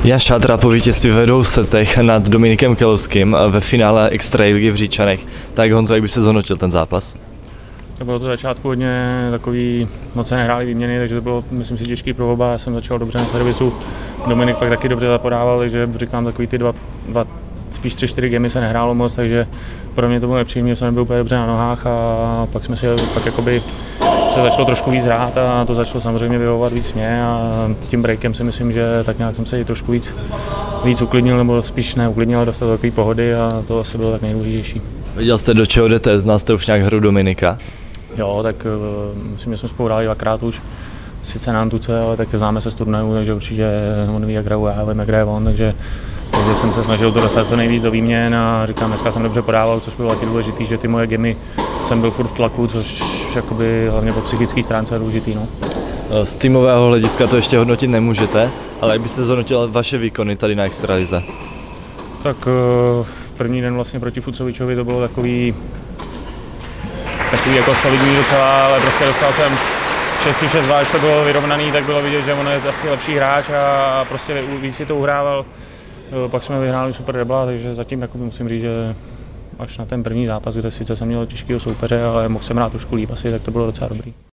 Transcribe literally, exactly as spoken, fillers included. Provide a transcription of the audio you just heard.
Jan Šátra po vítězství ve dvou setech nad Dominikem Kelovským ve finále extraligy v Říčanech. Tak Honzo, jak by se zhodnotil ten zápas? To bylo to začátku hodně takový, moc se nehráli výměny, takže to bylo, myslím si, těžký pro oba. Já jsem začal dobře na servisu, Dominik pak taky dobře zapodával, takže říkám, takový ty dva, dva spíš tři, čtyři gemy se nehrálo moc, takže pro mě to bylo nepříjemné, jsem nebyl úplně dobře na nohách a pak jsme si pak jakoby se začalo trošku víc hrát a to začalo samozřejmě vyhovovat víc mě a tím breakem si myslím, že tak nějak jsem se i trošku víc, víc uklidnil, nebo spíš neuklidnil a dostal do takové pohody a to asi bylo tak nejdůležitější. Viděl jste, do čeho jdete? Znal jste už nějak hru Dominika? Jo, tak myslím, že jsme spolu hráli dvakrát už, sice na Antuce, ale tak známe se z turnaje, takže určitě on ví, jak hraju, já vím, jak hraje on, takže, takže jsem se snažil to dostat co nejvíc do výměn a říkám, dneska jsem dobře podával, což bylo taky důležitý, že ty moje gemy jsem byl furt v tlaku, což jakoby hlavně po psychické stránce je důležitý. No. Z týmového hlediska to ještě hodnotit nemůžete, ale jak byste zhodnotil vaše výkony tady na extralize? Tak první den vlastně proti Fucovičovi to bylo takový, takový jako solidní docela, ale prostě dostal jsem šest tři šest dva, až to bylo vyrovnaný, tak bylo vidět, že on je asi lepší hráč a prostě víc si to uhrával. Pak jsme vyhráli super debla, takže zatím jako musím říct, že až na ten první zápas, kde sice jsem měl těžkého soupeře, ale mohl jsem hrát trošku líp asi, tak to bylo docela dobrý.